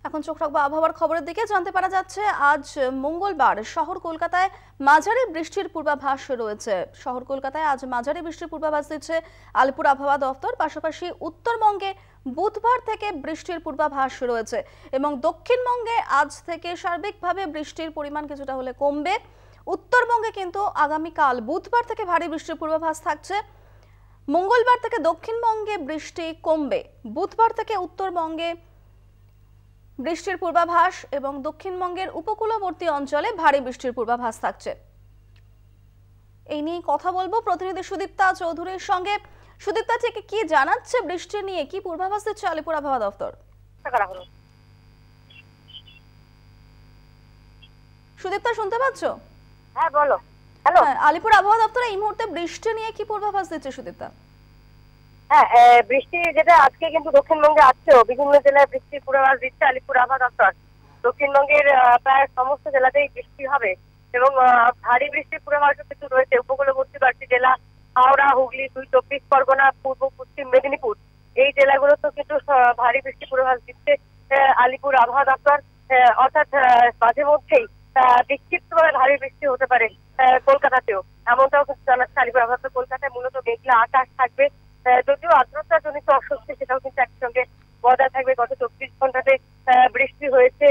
এখন চোখ রাখবো আবহাওয়ার খবরের দিকে। জানতে পারা যাচ্ছে আজ মঙ্গলবার শহর কলকাতায় মাঝারি বৃষ্টির পূর্বাভাস রয়েছে। শহর কলকাতায় আজ মাঝারি বৃষ্টির পূর্বাভাস দিচ্ছে আলিপুর আবহাওয়া দফতর। পাশাপাশি উত্তরবঙ্গে বুধবার থেকে বৃষ্টির পূর্বাভাস রয়েছে এবং দক্ষিণবঙ্গে আজ থেকে সার্বিকভাবে বৃষ্টির পরিমাণ কিছুটা হলে কমবে। উত্তরবঙ্গে কিন্তু আগামীকাল বুধবার থেকে ভারী বৃষ্টির পূর্বাভাস থাকছে। মঙ্গলবার থেকে দক্ষিণবঙ্গে বৃষ্টি কমবে, বুধবার থেকে উত্তরবঙ্গে বৃষ্টির পূর্বাভাস এবং দক্ষিণবঙ্গের উপকূলবর্তী অঞ্চলে ভারী বৃষ্টির পূর্বাভাস থাকছে। এই নিয়ে কথা বলবো প্রতিনিধি সুদীপ্তা চৌধুরীর সঙ্গে। সুদীপ্তা, থেকে কি জানাচ্ছে বৃষ্টি নিয়ে, কি পূর্বাভাস দিচ্ছে আলিপুর আবহাওয়া দফতর? সুদীপ্তা, শুনতে পাচ্ছ? হ্যাঁ, বলো। হ্যালো। আলিপুর আবহাওয়া দপ্তর এই মুহূর্তে বৃষ্টি নিয়ে কি পূর্বাভাস দিচ্ছে সুদীপ্তা? হ্যাঁ, বৃষ্টি যেটা আজকে কিন্তু দক্ষিণবঙ্গে আসছেও, বিভিন্ন জেলায় বৃষ্টির পূর্বাভাস দিচ্ছে আলিপুর আবহাওয়া দপ্তর। দক্ষিণবঙ্গের প্রায় সমস্ত জেলাতেই বৃষ্টি হবে এবং ভারী বৃষ্টির পূর্বাভাস কিন্তু রয়েছে উপকূলবর্তী কয়েকটি জেলা, হাওড়া, হুগলি, 24 পরগনা, পূর্ব পশ্চিম মেদিনীপুর, এই জেলাগুলোতেও কিন্তু ভারী বৃষ্টির পূর্বাভাস দিচ্ছে আলিপুর আবহাওয়া দপ্তর। অর্থাৎ মাঝে মধ্যেই বিক্ষিপ্তভাবে ভারী বৃষ্টি হতে পারে কলকাতাতেও, এমনটাও কিন্তু জানাচ্ছে আলিপুর আবহাওয়া দপ্তর। কলকাতায় মূলত মেঘলা আকাশ থাকবে, যদিও আর্দ্রতা জনিত অস্বস্তি সেটাও কিন্তু একসঙ্গে বজায় থাকবে। গত 24 ঘন্টাতে বৃষ্টি হয়েছে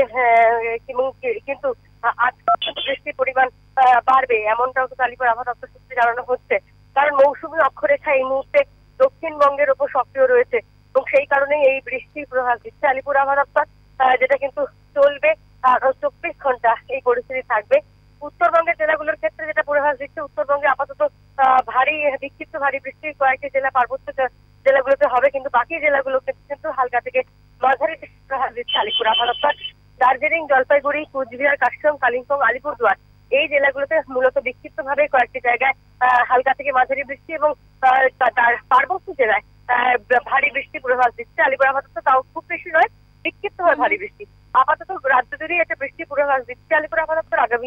কিন্তু আজকে বৃষ্টির পরিমাণ বাড়বে, এমনটাও কিন্তু আলিপুর আবহাওয়া দপ্তর সূত্রে জানানো হচ্ছে। কারণ মৌসুমী অক্ষরেখা এই মুহূর্তে দক্ষিণবঙ্গের ওপর সক্রিয় রয়েছে এবং সেই কারণেই এই বৃষ্টির প্রভাব দিচ্ছে আলিপুর আবহাওয়া দপ্তর, যেটা কিন্তু চলবে আর 24 ঘন্টা এই পরিস্থিতি থাকবে। উত্তরবঙ্গের জেলাগুলোর ক্ষেত্রে যেটা পূর্বাভাস দিচ্ছে, উত্তরবঙ্গে আপাতত বিক্ষিপ্ত ভারী বৃষ্টি কয়েকটি জেলা পার্বত্য জেলাগুলোতে হবে, কিন্তু বাকি জেলাগুলোকে কিন্তু হালকা থেকে মাঝারি বৃষ্টির পূর্বাভাস দিচ্ছে আলিপুর আবহাওয়া দপ্তর। দার্জিলিং, জলপাইগুড়ি, কুচবিহার, কার্শিয়াং, কালিম্পং, আলিপুরদুয়ার এই জেলাগুলোতে মূলত বিক্ষিপ্তভাবে কয়েকটি জায়গায় হালকা থেকে মাঝারি বৃষ্টি এবং তার পার্বত্য জেলায় ভারী বৃষ্টির পূর্বাভাস দিচ্ছে আলিপুর আবহাওয়া দপ্তর। তাও খুব বেশি নয়, বিক্ষিপ্তভাবে ভারী বৃষ্টি। আপাতত রাজ্য জুড়েই একটা বৃষ্টির পূর্বাভাস দিচ্ছে আলিপুর আবহাওয়া দপ্তর। আগামী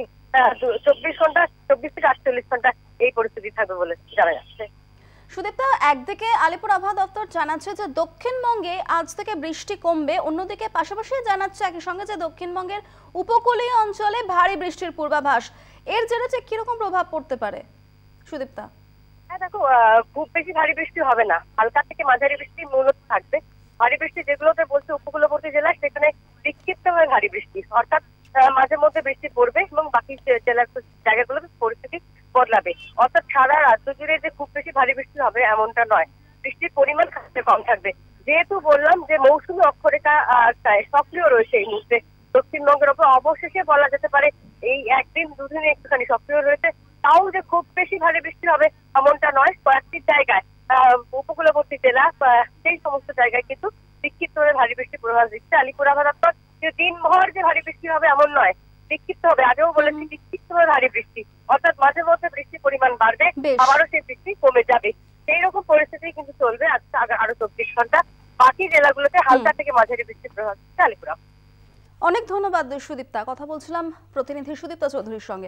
24 ঘন্টা 24 থেকে 48 ঘন্টা এই পরিস্থিতি থাকবে বলে জানা যাচ্ছে। সুদীপ্তা, একদিকে আলিপুর আবহাওয়া দপ্তর জানাচ্ছে যে দক্ষিণবঙ্গে আজ থেকে বৃষ্টি কমবে, অন্যদিকে পাশাপাশি জানাচ্ছে একই সঙ্গে যে দক্ষিণবঙ্গের উপকূলীয় অঞ্চলে ভারী বৃষ্টির পূর্বাভাস। এর জেরে যে কিরকম প্রভাব পড়তে পারে সুদীপ্তা? হ্যাঁ, দেখো, খুব বেশি ভারী বৃষ্টি হবে না, হালকা থেকে মাঝারি বৃষ্টি মূলত থাকবে। ভারী বৃষ্টি যেগুলোতে বলছে উপকূলবর্তী জেলায়, সেখানে বিক্ষিপ্তভাবে ভারী বৃষ্টি, অর্থাৎ মাঝে মধ্যে বৃষ্টি পড়বে এবং বাকি জেলার জায়গাগুলোতে পরিস্থিতি বদলাবে। অর্থাৎ সারা রাজ্য জুড়ে যে খুব বেশি ভারী বৃষ্টি হবে এমনটা নয়, বৃষ্টির পরিমাণ কম থাকবে। যেহেতু বললাম যে মৌসুমী অক্ষরেখা সক্রিয় রয়েছে এই মুহূর্তে দক্ষিণবঙ্গের ওপর, অবশেষে বলা যেতে পারে এই একদিন দুদিনে একটুখানি সক্রিয় রয়েছে। তাও যে খুব বেশি ভারী বৃষ্টি হবে এমনটা নয়, কয়েকটি জায়গায় উপকূলবর্তী জেলা সেই সমস্ত জায়গায় কিন্তু বিক্ষিপ্তভাবে ভারী বৃষ্টির পূর্বাভাস দিচ্ছে আলিপুর আবহাওয়া দপ্তর। দিনভর যে ভারী বৃষ্টি হবে এমন নয়, বিক্ষিপ্ত হবে। আগেও বলেছি বিক্ষিপ্তভাবে ভারী বৃষ্টি, অর্থাৎ মাঝে মধ্যে বৃষ্টির পরিমাণ বাড়বে, আবারও সেই বৃষ্টি কমে যাবে। সেই রকম পরিস্থিতি কিন্তু চলবে আজকে আরো 24 ঘন্টা। বাকি জেলাগুলোতে হালকা থেকে মাঝারি বৃষ্টির প্রভাব দিচ্ছে আলিপুর। অনেক ধন্যবাদ সুদীপ্তা। কথা বলছিলাম প্রতিনিধি সুদীপ্তা চৌধুরীর সঙ্গে।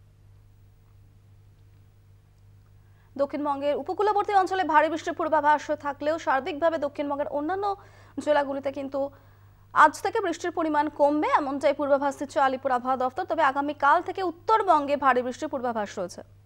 দক্ষিণবঙ্গের উপকূলবর্তী অঞ্চলে ভারী বৃষ্টির পূর্বাভাস থাকলেও সার্বিকভাবে দক্ষিণবঙ্গের অন্যান্য জেলাগুলিতে কিন্তু আজ থেকে বৃষ্টির পরিমাণ কমবে, এমনটাই পূর্বাভাস দিচ্ছে আলিপুর আবহাওয়া দফতর। তবে আগামীকাল থেকে উত্তরবঙ্গে ভারী বৃষ্টির পূর্বাভাস রয়েছে।